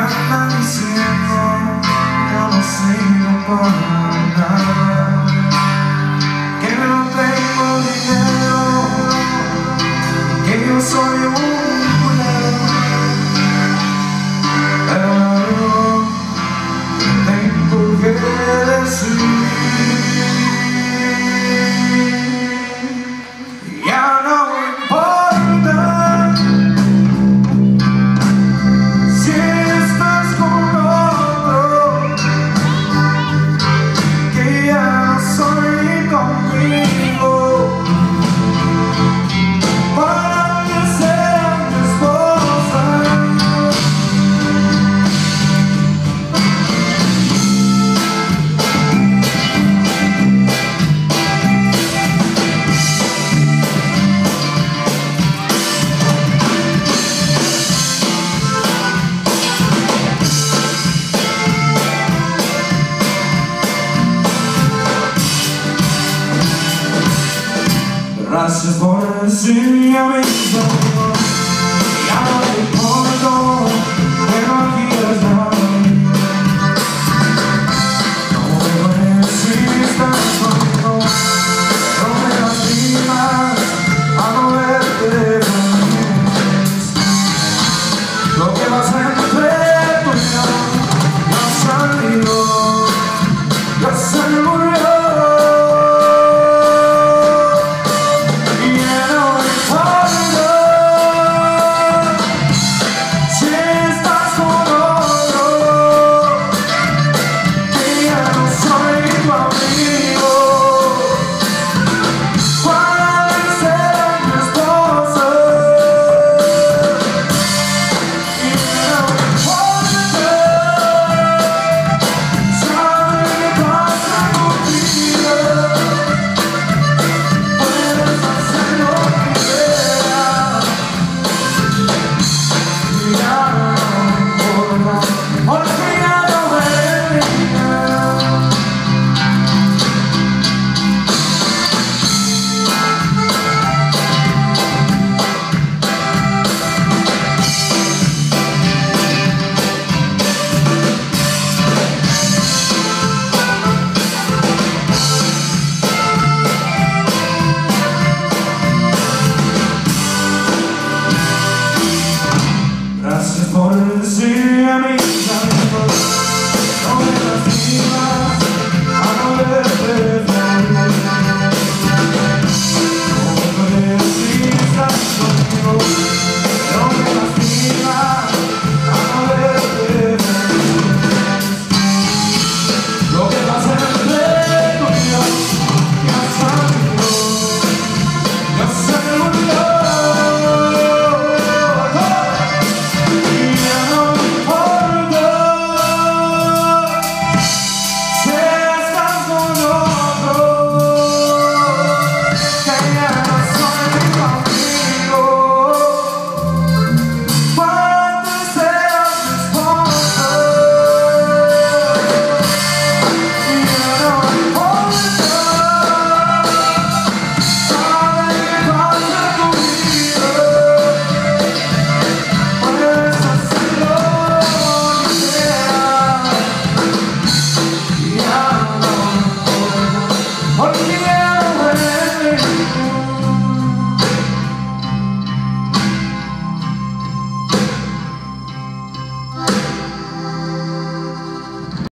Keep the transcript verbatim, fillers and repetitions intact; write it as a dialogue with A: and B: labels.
A: andan diciendo, yo no sirvo para nada, que no tengo dinero, que yo soy un culero, pero yo tengo que decir. Ya no importa si estás con otro, que ya no soy conmigo para que sea mi esposa. Gracias por decirme a mí, ya no te importo.